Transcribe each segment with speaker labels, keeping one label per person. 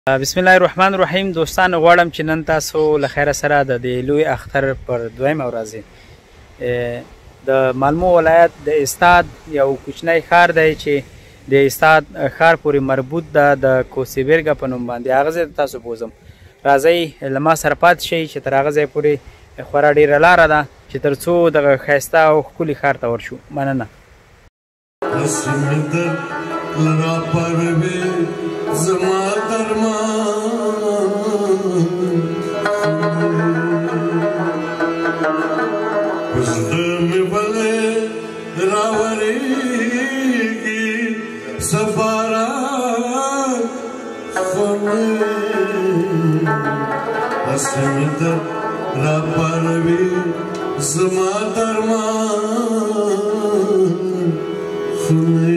Speaker 1: بسم الله الرحمن الرحیم. دوستان غواړم چې نن تاسو له خیره سره د لوی اختر پر دویمه ورځ د مالمو ولایت د استاد یو کوچنی ښار دی چې د استاد ښار پورې مربوط ده د کوسیبرګه په نوم باندې. هغه ځای ته تاسو بوځم. راځئ له ما سره پاتې شئ چې تر هغه ځای پورې خورا ډېره لاره ده چې تر څو دغه ښایسته او ښکلي ښار ته ورشو. مننه.
Speaker 2: زما درمان زړه مې بلې راورېږي سفاره خونې هسې مې درد راپاروي زما درمان خونې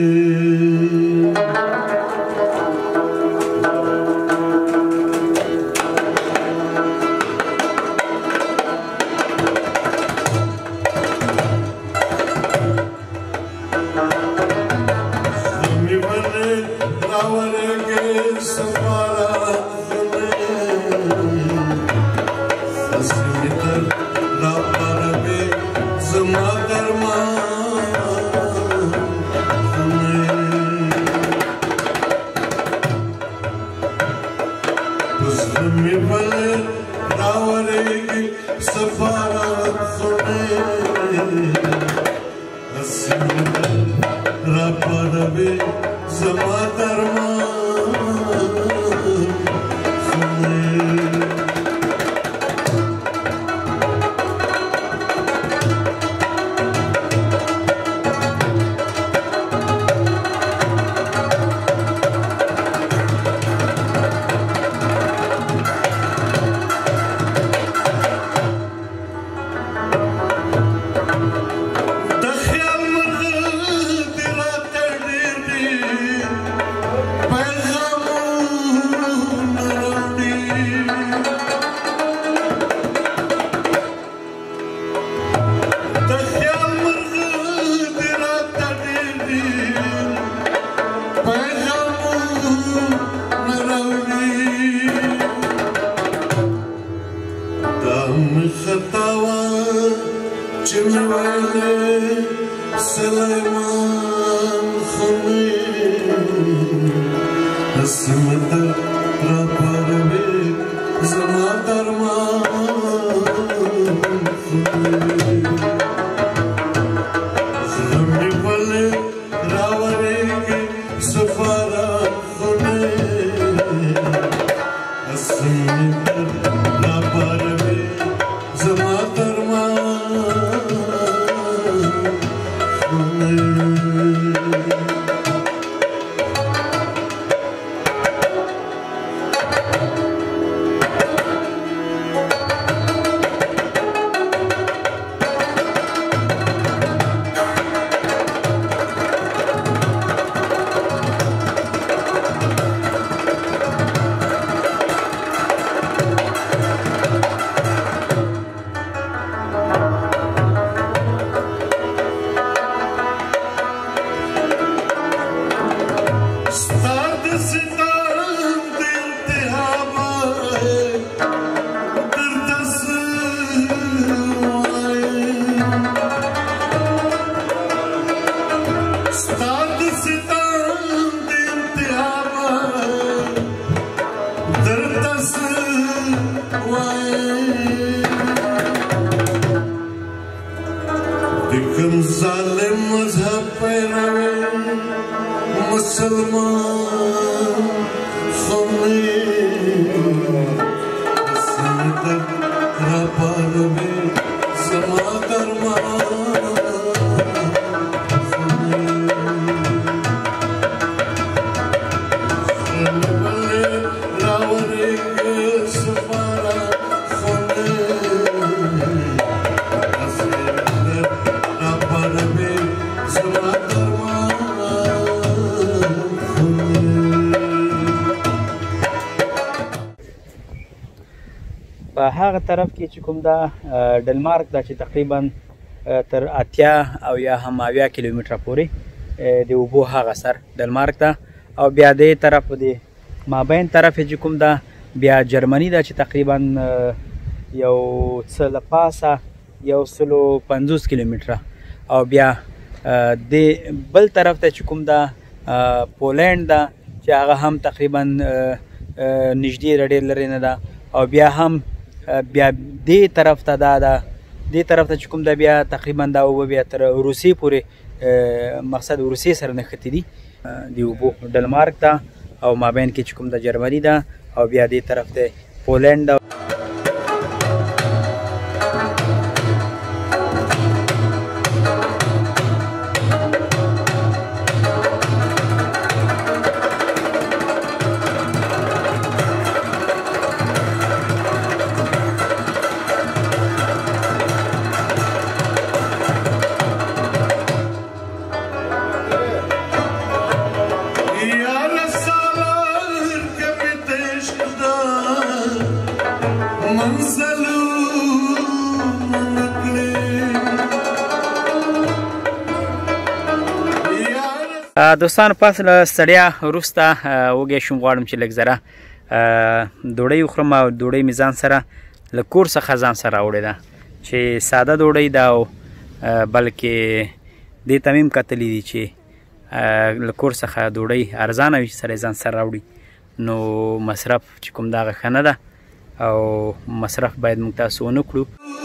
Speaker 1: په هغه طرف کې چې کوم دا ډنمارک دا چې تقریبا تر 80 او یا هم 80 کیلومتره پورې د اوبو هغه سر ډنمارک ته، او بیا دې طرف د مابین طرف چې کوم ده بیا جرمني ده چې تقریبا یو څه له پاسه 150 کیلومتره او بیا د بل طرف ته چې کوم ده پولینډ ده چې هغه هم تقریبا نږدې ډېر لرې نه ده او بیا هم بیا دې طرف ته دا ده دې طرف ته چې کوم ده بیا تقریبا دا اوبه بیا تر روسیې پورې مقصد روسیې سره نښتي دي د اوبو ډنمارک ته او مابین کې چې کوم ده جرمني ده او بیا دې طرف ته پولینډ ده. دوستانو پس له ستړیا وروسته وږی شوم، غواړم چې لږ ذره ډوډۍ وخورم او ډوډۍ مې ځان سره له کور څخه ځان سره راوړې ده چې ساده ډوډۍ ده او بلکې دې ته مې هم کتلي دي چې له کور څخه ډوډۍ ارزانه وي چې سړی ځان سره راوړي نو مصرف چې کوم دغه ښه نه ده او مصرف باید موږ تاسو ونه کړو.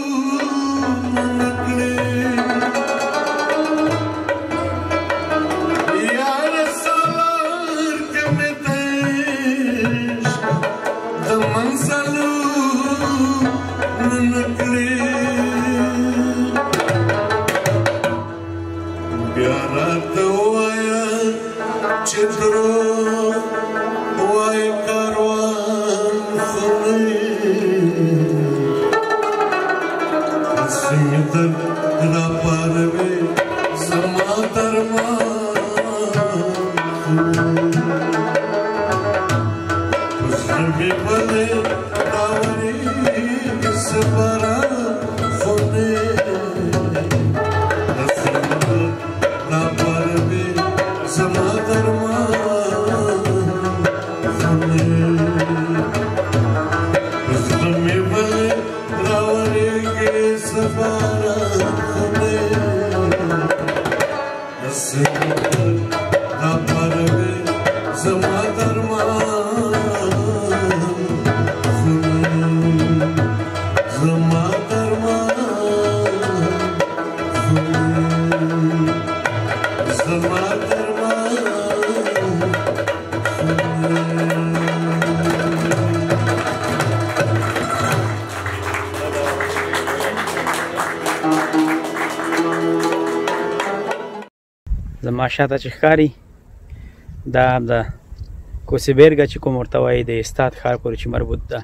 Speaker 1: زما شاته چې ښکاري دا د کوسیبرګه چې کوم ورته وایي د استاد ښار پورې چې مربوط ده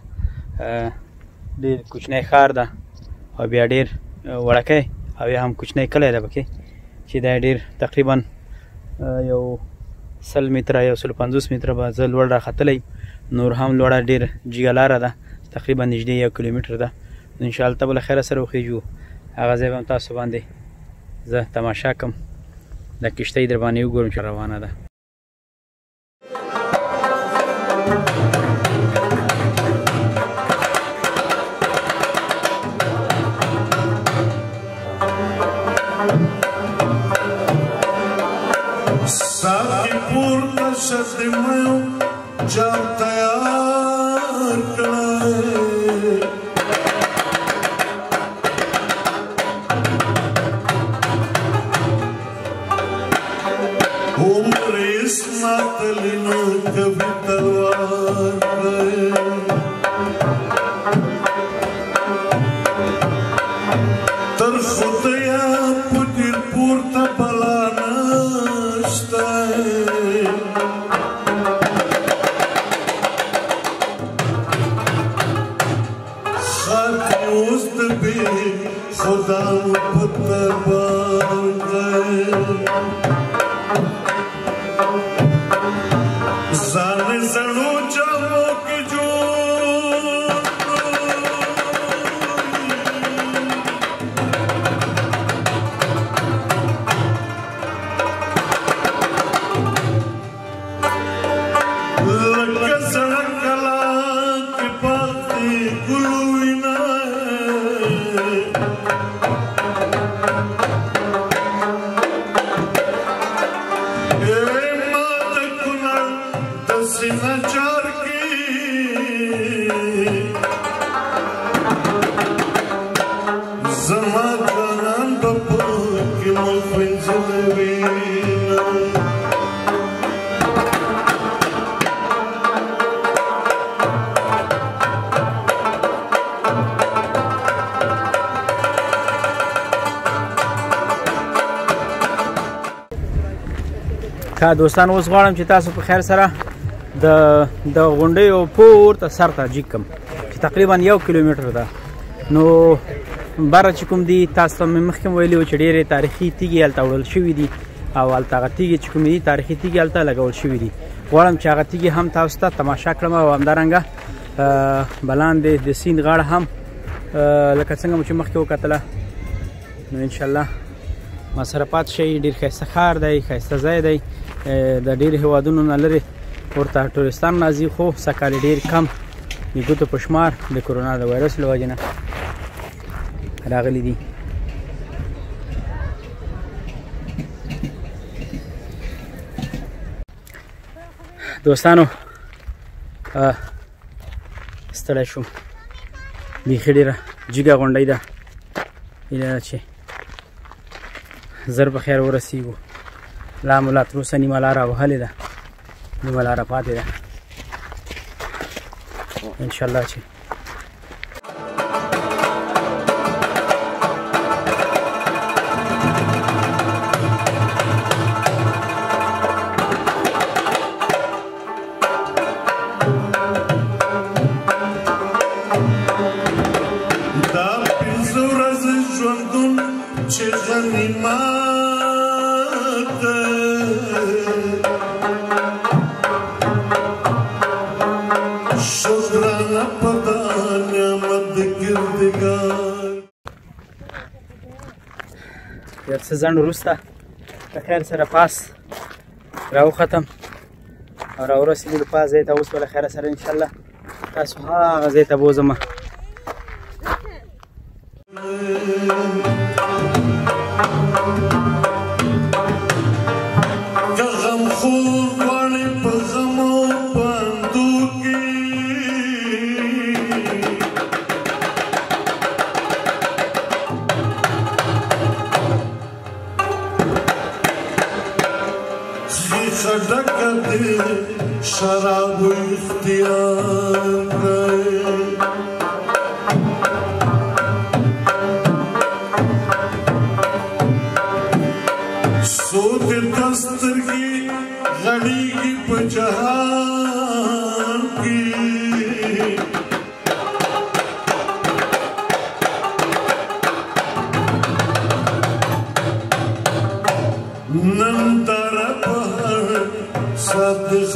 Speaker 1: ډېر کوچنی ښار ده او بیا ډېر وړکی او یا هم کوچنی کلی ده پکې چې دا ډېر تقریبا یو 100 متره 150 متره به زه لوړ راختلی نور هم لوړه ډېر جګه لاره ده تقریبا نږدې 1 کیلومتر ده انشاءالله ته به له خیره سره وخیږو هغه ځای به هم تاسو باندې زه تماشا کړم د کشتۍ در باندې وګورم چې روانه ده.
Speaker 2: ساقي پورته شه د میو جام تیار کړی عمر اسماعیل نو کبھی تلوار کړی تر خدایا پټیر پورته بلا نشته خاموش به خدا پته باندې زانه زړو جامو کې جو لکه
Speaker 1: ښه دوستان اوس غواړم چې تاسو په خیر سره د غونډیو پورته سر ته جګ کړم چې تقریبا 1 کیلومتر ده. نو بره چې کوم دي تاسو ته مې مخکې ویلي وو چې ډېرې تاریخي تیږې هلته وړل شوي دي او هلته هغه تیږې چې کومې دي تاریخي تیږې هلته لګول شوي دي. غواړم چې هغه تیږې هم تاسو ته تماشا کړم او همدارنګه بلاندې د سیند غاړه هم لکه څنګه مو چې مخکې وکتله. نو انشاءالله ما سره پاتې شئ. ډېر ښایسته ښار دی، ښایسته ځای دی، د ډېرو هېوادونو نه لرې ورته ټوریستان راځي، خو سږکال یې ډېر کم د ګوتو په شمار د کرونا د وایرس له وجې نه راغلي دي. دوستانو ستړی شوم، بیخي ډېره جګه غونډۍ ده. هیله ده چې زر په خیر ورسېږو. لا مو لا تر اوسه نیمه لاره وهلې ده، نیمه لاره پاتې ده. انشاءالله چې یو څه ځنډ وروسته په خیر سره پاس راوختم او راورسېدلو پاس ځای ته. اوس به له خیره سره انشاءالله تاسو هغه ځای ته بوځم.
Speaker 2: शराब इख्तियार सोच दस्तर की घड़ी की पजहान की नंदरा पहाड़ सादिश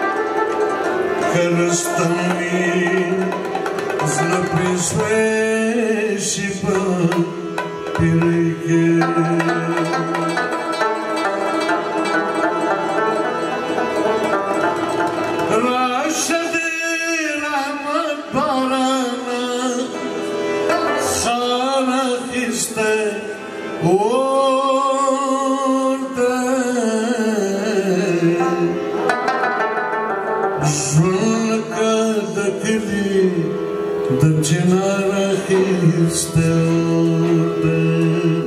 Speaker 2: Karastami, Znapri Sve शिपा पिरके राशद रहमत बाराना सारा किस्ते the chinara is still there.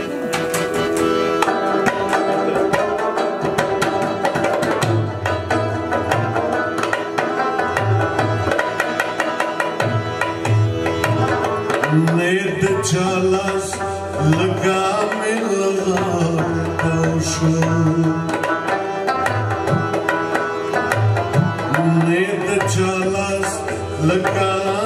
Speaker 2: Need the chalas laga mein laga kaushu. Need the chalas laga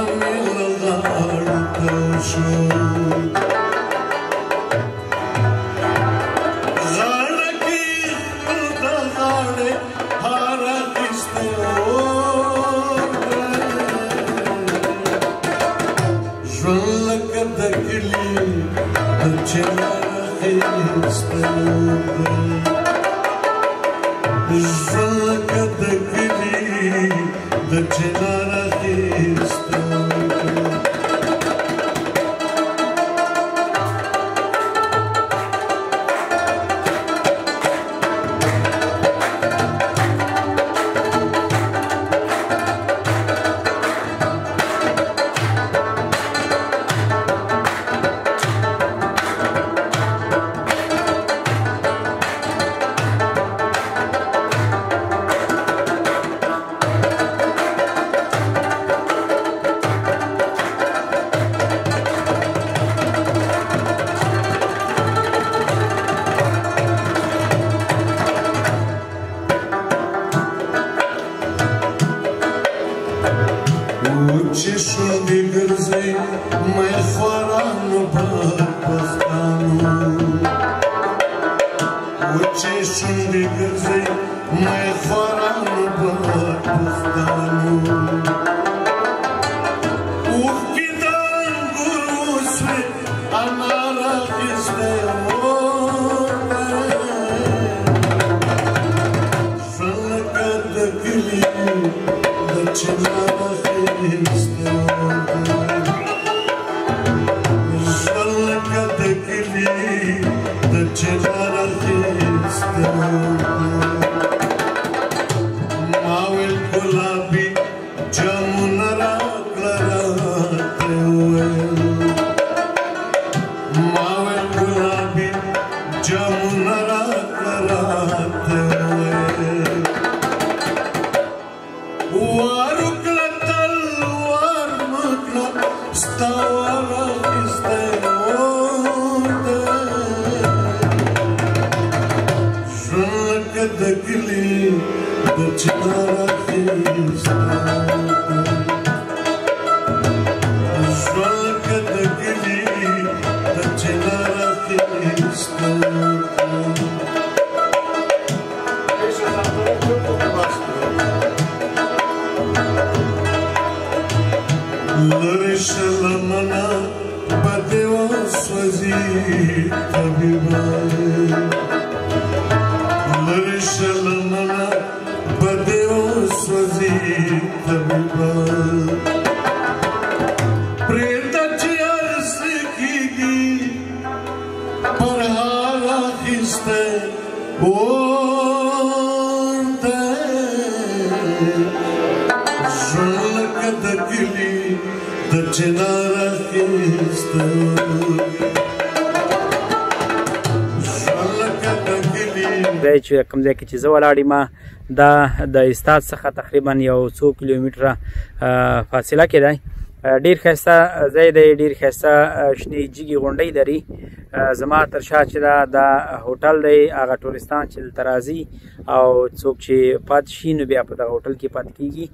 Speaker 1: چې کوم ځای کې چې زه ولاړ یم دا د استاد څخه تقریبا یو څو کیلومتره فاصله کې دی. ډېر ښایسته ځای دی، ډېر ښایسته شنې جګې غونډۍ لري. زما تر شا چې دا هوټل دی، هغه ټورستان چې دلته راځي او څوک چې پاتې شي نو بیا په دغه هوټل کې پاتې کېږي.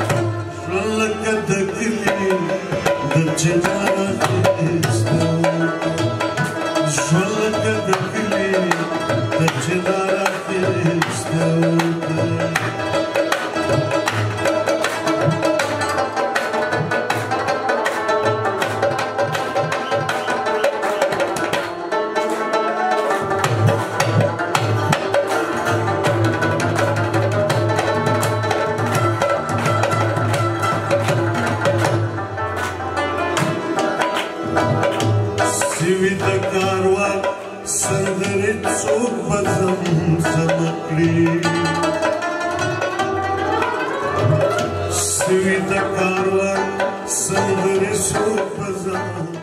Speaker 2: The چنارا خیسته وده سوی د کاروان سندرې څوک به زمزم کړي سوی د کاروان سندرې څوک به زمزم